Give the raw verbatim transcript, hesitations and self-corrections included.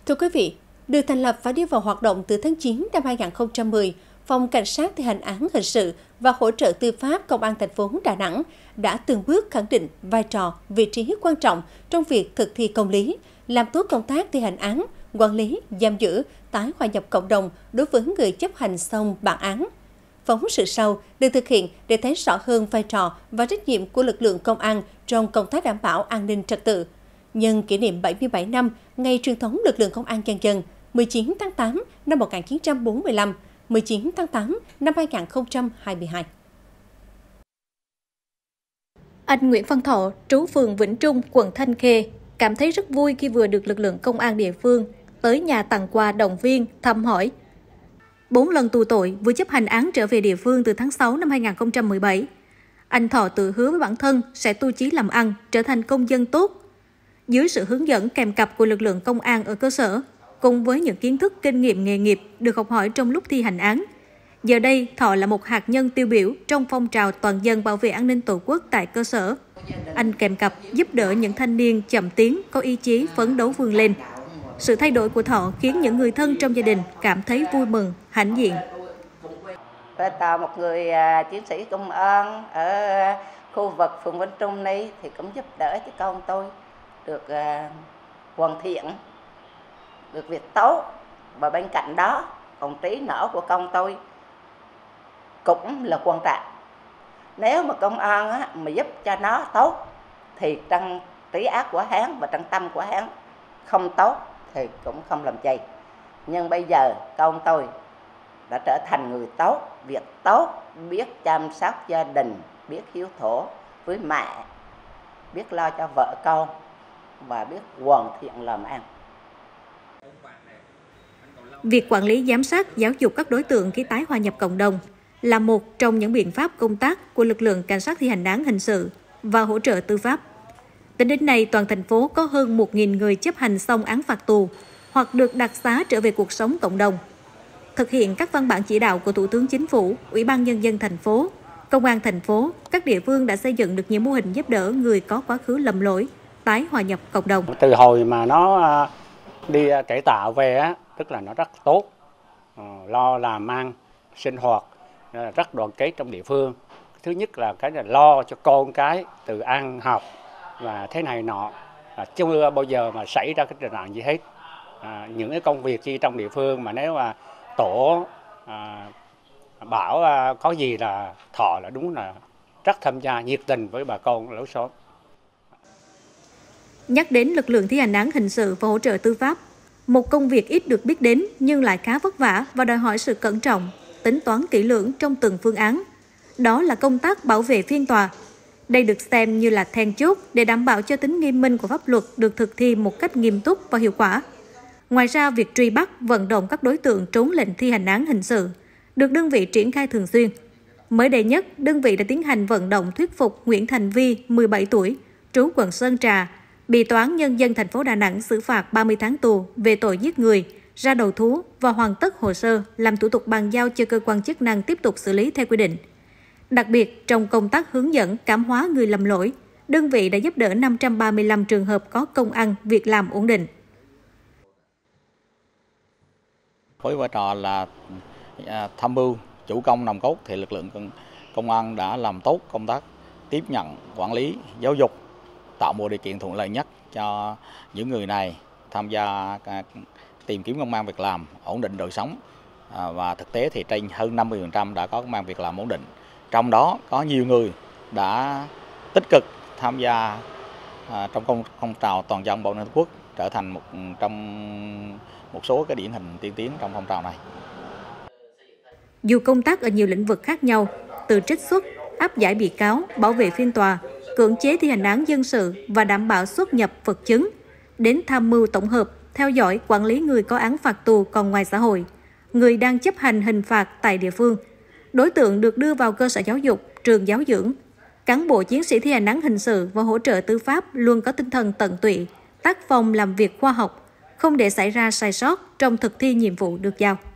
Thưa quý vị, được thành lập và đi vào hoạt động từ tháng chín năm hai nghìn không trăm mười, Phòng Cảnh sát thi hành án hình sự và hỗ trợ tư pháp Công an thành phố Đà Nẵng đã từng bước khẳng định vai trò, vị trí quan trọng trong việc thực thi công lý, làm tốt công tác thi hành án, quản lý, giam giữ, tái hòa nhập cộng đồng đối với người chấp hành xong bản án. Phóng sự sau được thực hiện để thấy rõ hơn vai trò và trách nhiệm của lực lượng công an trong công tác đảm bảo an ninh trật tự. Nhân kỷ niệm bảy mươi bảy năm ngày truyền thống lực lượng công an nhân dân mười chín tháng tám năm một nghìn chín trăm bốn mươi lăm, mười chín tháng tám năm hai nghìn không trăm hai mươi hai. Anh Nguyễn Văn Thọ, trú phường Vĩnh Trung, quận Thanh Khê, cảm thấy rất vui khi vừa được lực lượng công an địa phương tới nhà tặng quà động viên, thăm hỏi. Bốn lần tù tội, vừa chấp hành án trở về địa phương từ tháng sáu năm hai nghìn không trăm mười bảy. Anh Thọ tự hứa với bản thân sẽ tu chí làm ăn, trở thành công dân tốt. Dưới sự hướng dẫn kèm cặp của lực lượng công an ở cơ sở, cùng với những kiến thức kinh nghiệm nghề nghiệp được học hỏi trong lúc thi hành án, giờ đây Thọ là một hạt nhân tiêu biểu trong phong trào toàn dân bảo vệ an ninh Tổ quốc tại cơ sở. Anh kèm cặp giúp đỡ những thanh niên chậm tiến, có ý chí phấn đấu vươn lên. Sự thay đổi của Thọ khiến những người thân trong gia đình cảm thấy vui mừng, hãnh diện. Thọ một người chiến sĩ công an ở khu vực phường Vĩnh Trung này thì cũng giúp đỡ cho con tôi được uh, hoàn thiện, được việc tốt, và bên cạnh đó còn trí não của con tôi cũng là quan trọng. Nếu mà công an á, mà giúp cho nó tốt thì trong trí ác của hắn và trong tâm của hắn không tốt thì cũng không làm gì. Nhưng bây giờ con tôi đã trở thành người tốt, việc tốt, biết chăm sóc gia đình, biết hiếu thổ với mẹ, biết lo cho vợ con và biết hoàn thiện làm ăn. Việc quản lý, giám sát, giáo dục các đối tượng khi tái hòa nhập cộng đồng là một trong những biện pháp công tác của lực lượng cảnh sát thi hành án hình sự và hỗ trợ tư pháp. Tính đến nay, toàn thành phố có hơn một nghìn người chấp hành xong án phạt tù hoặc được đặc xá trở về cuộc sống cộng đồng. Thực hiện các văn bản chỉ đạo của Thủ tướng Chính phủ, Ủy ban Nhân dân thành phố, Công an thành phố, các địa phương đã xây dựng được nhiều mô hình giúp đỡ người có quá khứ lầm lỗi, tái hòa nhập cộng đồng. Từ hồi mà nó đi cải tạo về á, tức là nó rất tốt, lo làm ăn, sinh hoạt, rất đoàn kết trong địa phương. Thứ nhất là cái là lo cho con cái từ ăn học và thế này nọ, chưa bao giờ mà xảy ra cái tình trạng gì hết. À, những cái công việc chi trong địa phương mà nếu mà tổ à, bảo à, có gì là Thọ là đúng là rất tham gia nhiệt tình với bà con lối xóm. Nhắc đến lực lượng thi hành án hình sự và hỗ trợ tư pháp, một công việc ít được biết đến nhưng lại khá vất vả và đòi hỏi sự cẩn trọng, tính toán kỹ lưỡng trong từng phương án. Đó là công tác bảo vệ phiên tòa. Đây được xem như là then chốt để đảm bảo cho tính nghiêm minh của pháp luật được thực thi một cách nghiêm túc và hiệu quả. Ngoài ra, việc truy bắt, vận động các đối tượng trốn lệnh thi hành án hình sự được đơn vị triển khai thường xuyên. Mới đây nhất, đơn vị đã tiến hành vận động thuyết phục Nguyễn Thành Vi, mười bảy tuổi, trú quận Sơn Trà, bị Tòa án Nhân dân thành phố Đà Nẵng xử phạt ba mươi tháng tù về tội giết người, ra đầu thú và hoàn tất hồ sơ, làm thủ tục bàn giao cho cơ quan chức năng tiếp tục xử lý theo quy định. Đặc biệt, trong công tác hướng dẫn, cảm hóa người lầm lỗi, đơn vị đã giúp đỡ năm trăm ba mươi lăm trường hợp có công ăn, việc làm ổn định. Với vai trò là tham mưu, chủ công nòng cốt thì lực lượng công an đã làm tốt công tác tiếp nhận, quản lý, giáo dục, tạo một điều kiện thuận lợi nhất cho những người này tham gia tìm kiếm công ăn việc làm, ổn định đời sống. Và thực tế thì trên hơn năm mươi phần trăm đã có công ăn việc làm ổn định. Trong đó có nhiều người đã tích cực tham gia trong phong, phong trào toàn dân bảo vệ Tổ quốc, trở thành một trong một số cái điển hình tiên tiến trong phong trào này. Dù công tác ở nhiều lĩnh vực khác nhau, từ trích xuất, áp giải bị cáo, bảo vệ phiên tòa, cưỡng chế thi hành án dân sự và đảm bảo xuất nhập vật chứng, đến tham mưu tổng hợp, theo dõi, quản lý người có án phạt tù còn ngoài xã hội, người đang chấp hành hình phạt tại địa phương, đối tượng được đưa vào cơ sở giáo dục, trường giáo dưỡng. Cán bộ chiến sĩ thi hành án hình sự và hỗ trợ tư pháp luôn có tinh thần tận tụy, tác phong làm việc khoa học, không để xảy ra sai sót trong thực thi nhiệm vụ được giao.